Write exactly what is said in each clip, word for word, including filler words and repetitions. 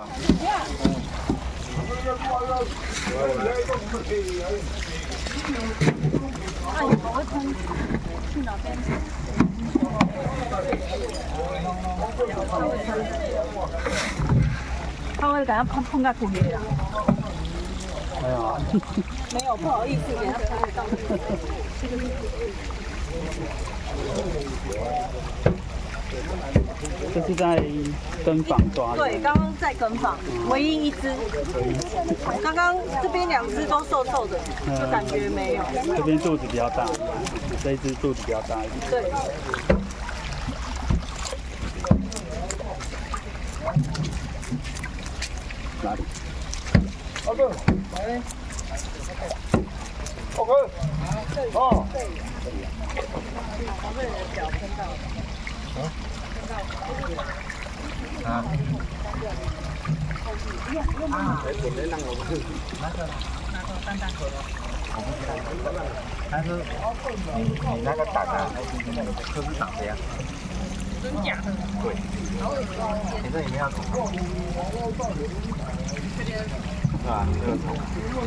那你们会喷去哪边？他会给他碰碰到骨里啦。 没有啊。 没有，不好意思，给他拍到。 这是在跟房抓的。 对，刚刚在跟房，唯一一只。刚刚这边两只都瘦瘦的，就感觉没有。 这边肚子比较大，这一只肚子比较大一点。 对。 哪里？ 二哥，来。二哥。哦。 黄队的脚喷到了。 啊？啊。啊！哎，我没让我不是。那个，那个蛋蛋壳吗？我不知道。但是你你那个胆啊，就是长这样。真假的？对。你这里面要煮。是吧？这个煮。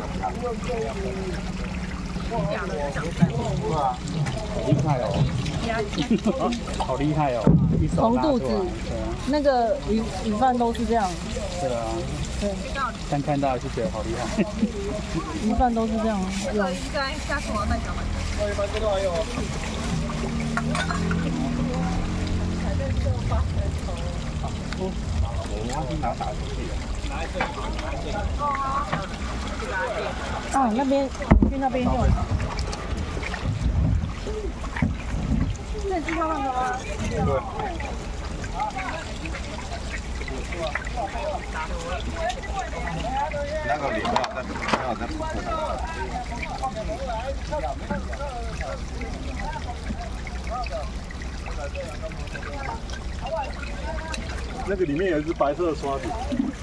对啊。好厉害哦！ 好厉害哦！一手红肚子，那个鱼鱼贩都是这样。 对啊。对。刚看到就觉得好厉害。 鱼贩都是这样。 这个应该下次我要带小孩。 我一般这个还有。我忘记拿打出去了。拿一个，拿一个。 哦，那边去那边用。这是他们的吗？ 对。那个脸啊，那好像不是。那个里面有一只白色的刷子。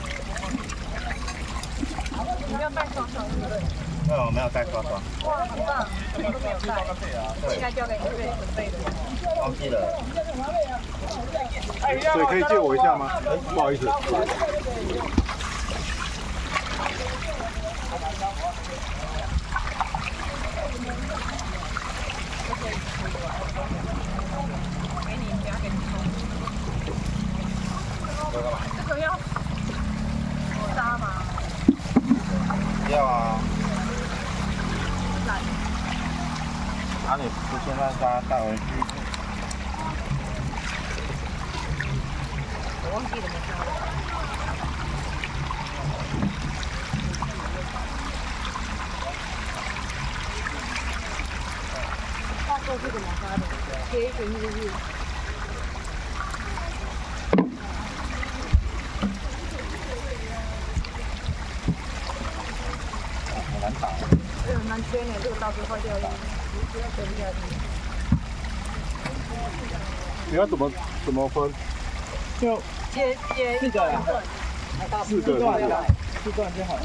你要带刷刷对不对？ 没有，没有带刷刷。 哇，很棒，我都没有带，应该交给你备准备的。 忘记了。所以可以借我一下吗？不好意思。 给你，不要给你冲。这个要杀吗？ 要啊。 来。 啊，你不现在杀带回去？ 我忘记怎么杀了。 画作是怎么发的？贴一屏是不是？ 很难打。 这很难切呢，这个刀子坏掉了，不要切不下去。 你要怎么怎么分？ 就切切四个呀， 四个段就好，四段就好。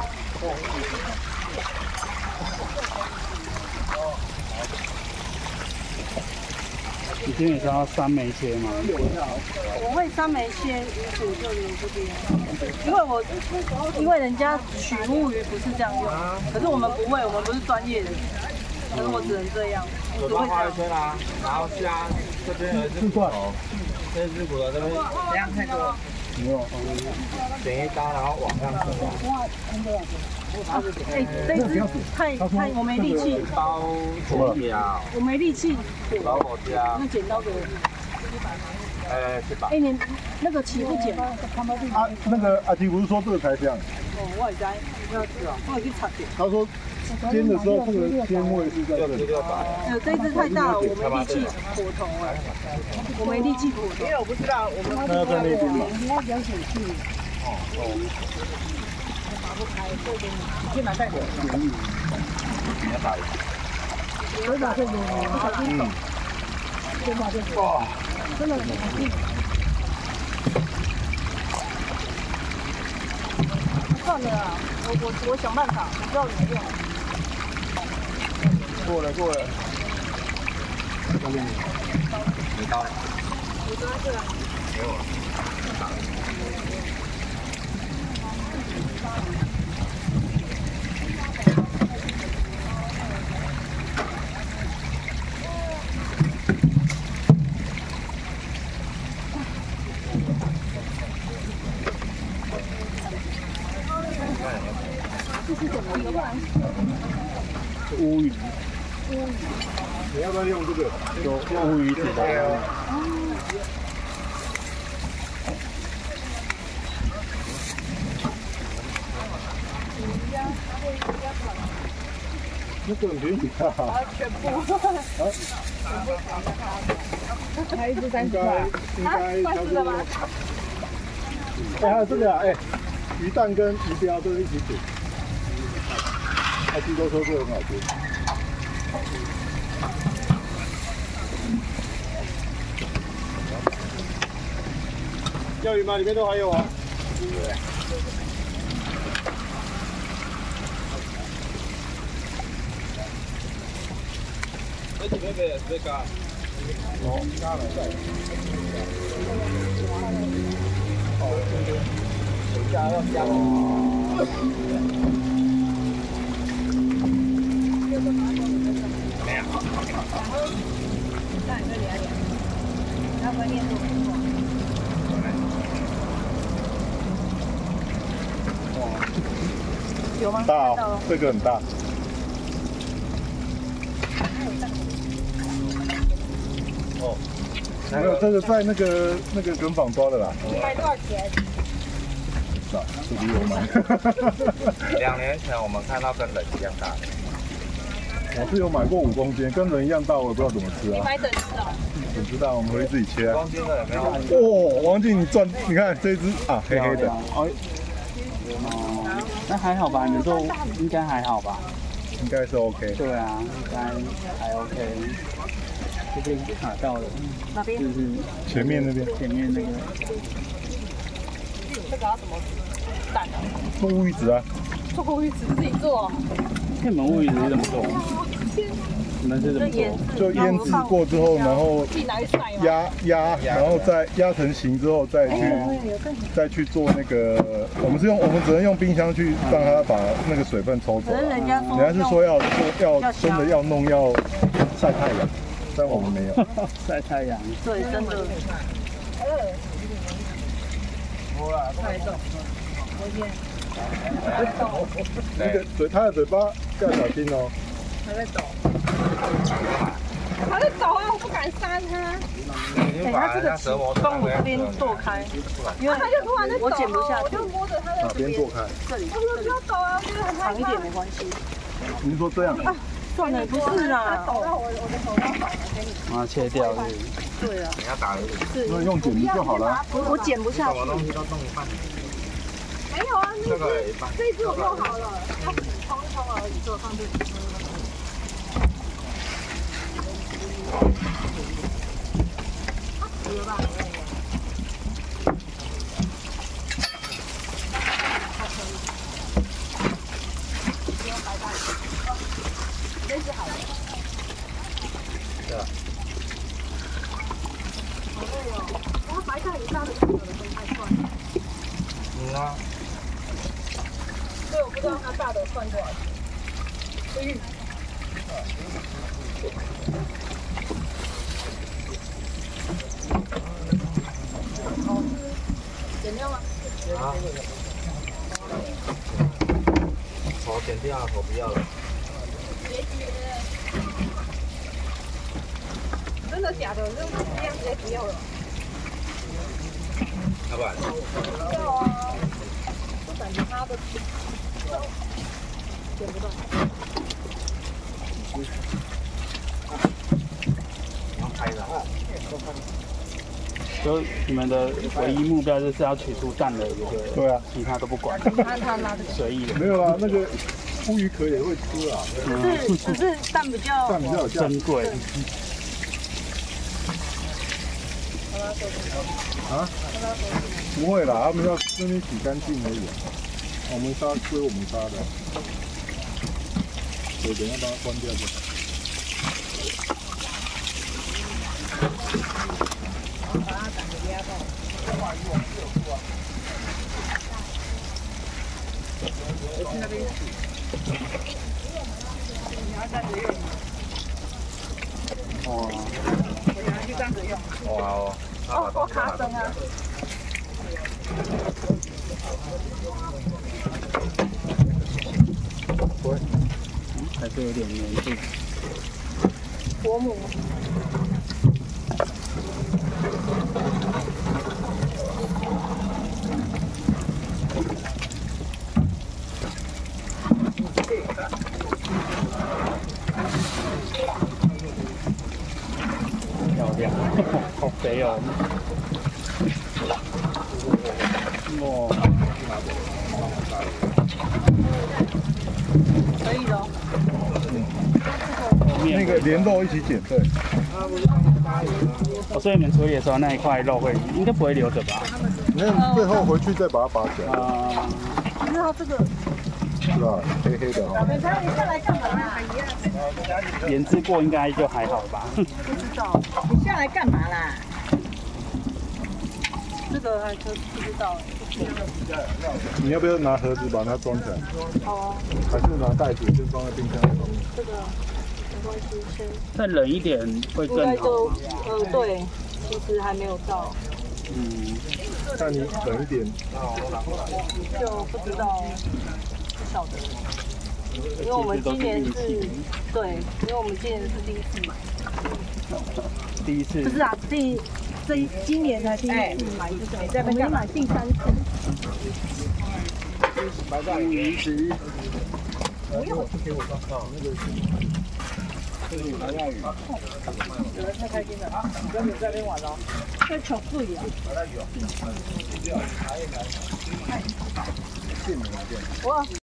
你今天也是要三枚切吗？ 我会三枚切，鱼骨就留这边，因为我因为人家取目鱼不是这样用，可是我们不会，我们不是专业的，可是我只能这样，我只会这样。 圈啦，然后虾这边有一只骨头，这只骨头这边这样太多，没有，点一刀然后往上走。 哎，这只太太我没力气， 刀左脚， 我没力气， 刀我家， 那剪刀给我。 呃，是吧？ 哎，你那个起不剪？ 啊，那个阿吉不是说这个才香？ 哦，我也在，不要吃啊，我有去查点。 他说煎的时候这个鲜味是在这里。 呃，这只太大了，我没力气火头哎，我没力气火头。 因为我不知道，我们那要在那边嘛？ 你要了解去。 哦哦。 拔不开，这给你，你先拿带走。 你要打一下。 我打这个，不小心手。先把这个。哇，真的很硬。算了啊，我我我想办法，我知道怎么用。 过了过了。交给你。 没刀了。 我抓这个。 给我。打。 这是什么鱼啊？ 乌鱼。 乌鱼。 你要不要用这个？ 有乌鱼子的。 那个很便宜啊。 啊，全部。啊。还一只三十块。 应该差不多。哎，还有这个啊，哎，鱼蛋跟鱼标都一起煮。他据说说这个很好吃。钓鱼吗？里面都还有啊。 这几个给这个。哦，加了。哦，加要加。没有。 那你就连连，要不然练不动。 哇， 有吗？ 大哦，这个很大。哦，没有，这个在那个那个梗坊抓的啦。 你卖多少钱？ 少，这比我买。 两年前我们看到跟人一样大。 我是有买过五公斤，跟人一样大，我也不知道怎么吃啊。 你买整只哦？ 我知道，我们会自己切啊。 公斤的有没有？ 哦，王静，你赚，你看这只啊，黑黑的。 哦，那还好吧？你说应该还好吧？ 应该是 OK。 对啊，应该还 OK。这边卡到了， 哪边？ 就是前面那边。 前面那个。 这个要怎么蛋啊？ 做乌鱼子啊。 做乌鱼子自己做。 你们乌鱼子是怎么做？你们是怎么做？ 就腌制过之后，然后压压，然后再压成型之后，再去再去做那个。我们是用我们只能用冰箱去让它把那个水分抽走。 人家人家是说要做要真的要弄要晒太阳，但我们没有晒太阳。 对，真的。太重，我先。 那个嘴，它的嘴巴要小心哦。 还在抖。 他在抖啊，我不敢扇他。 哎，它这个帮我这边剁开，因为他就突然在抖， 我剪不下去， 我就摸着他的。 哪边剁开？ 这里。 他说不要抖啊，我觉得很害怕。 长一点没关系。 您说这样？ 算了，不是啦。 抖到我我的手要反了，给你。 把它切掉是。 对啊。 你要打人。 是。 那用剪子就好了。 我我剪不下去。 什么东西都弄一半。 没有啊， 这个一半。 这一只我弄好了，要冲一冲而已，就放这里。有吧？这只好了。对啊。好累哦，然后白菜以上的有的分太快。 嗯啊。 所以我不知道它大的算多少钱。嗯。剪掉吗？ 啊。头剪掉了，头不要了。 别剪。真的假的？这这样直接不要了。 要不然？ 要啊。我感觉它的剪不动。 要开的。 就你们的唯一目标就是要取出蛋的一个， 对啊， 其他都不管， 他他拉的随意的。 没有啦，那个乌鱼壳也会吃啊， 只是只是蛋比较蛋比较有价值。 珍贵。 啊？不会啦，他们要那边洗干净而已。我们杀归我们杀的，我等一下把它关掉就好。 去那边洗。你要站着用。 哦。 我拿去站着用。 哇哦。 哦，我卡绳啊。 是有点黏度。 薄膜。 漂亮，好肥哦！哇， 可以的。 那个连肉一起剪，对。 哦，所以你们处理的时候那一块肉会应该不会留着吧？ 那最后回去再把它拔起来。 啊， 可是它这个， 是吧？黑黑的啊。 你看你下来干嘛啦？ 腌制过应该就还好吧？ 不知道，你下来干嘛啦？这个还可不知道。 你要不要拿盒子把它装起来？ 好啊。 还是拿袋子先装在冰箱里面？ 这个没关系，先。 再冷一点会更好。 应该就呃对，其实还没有到。 嗯。 那你冷一点。 就不知道，不晓得。因为我们今年是，对，因为我们今年是第一次买。 第一次。 不是啊，第这一今年才第一次买这个，我们买第三次。 白带鱼池。 不用。 给我看看那个。 这是白带鱼。 有人太开心了啊！你跟你在那边玩哦。这巧贵啊。 白带鱼哦。 哇。